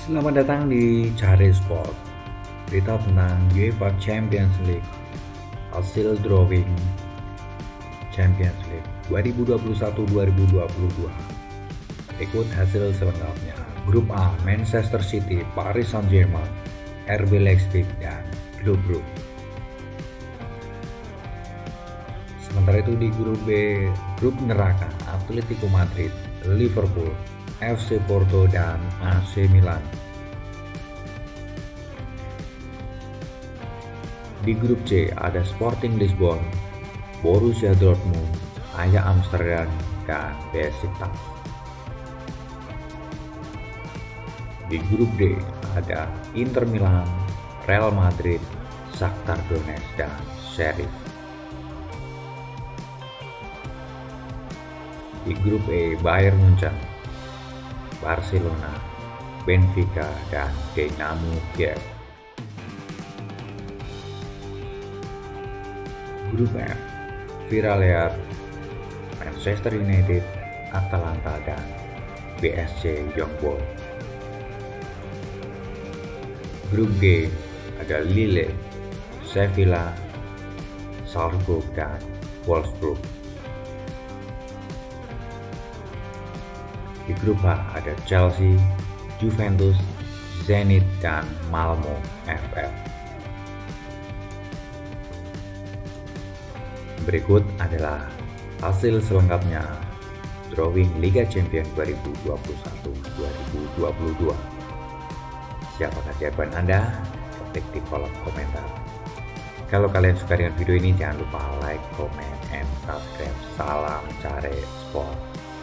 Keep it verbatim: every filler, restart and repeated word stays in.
Selamat datang di Cari Sport. Berita tentang UEFA Champions League. Hasil drawing Champions League dua ribu dua puluh satu dua ribu dua puluh dua. Ikut hasil selengkapnya. Grup A, Manchester City, Paris Saint-Germain, R B Leipzig, dan grup-grup. Sementara itu di grup B, grup neraka, Atletico Madrid, Liverpool, F C Porto, dan A C Milan. Di grup C ada Sporting Lisbon, Borussia Dortmund, Ajax Amsterdam, dan Besiktas. Di grup D ada Inter Milan, Real Madrid, Shakhtar Donetsk, dan Sheriff. Di grup E Bayern Munchen, Barcelona, Benfica, dan Dynamo Kiev. Grup F Villarreal, Manchester United, Atalanta, dan B S C Young Boys. Grup G ada Lille, Sevilla, Salzburg, dan Wolfsburg. Di grup H ada Chelsea, Juventus, Zenit, dan Malmo F F. Berikut adalah hasil selengkapnya drawing Liga Champions dua ribu dua puluh satu dua ribu dua puluh dua. Siapakah jawaban Anda? Ketik di kolom komentar. Kalau kalian suka dengan video ini, jangan lupa like, comment, and subscribe. Salam Cari Sport.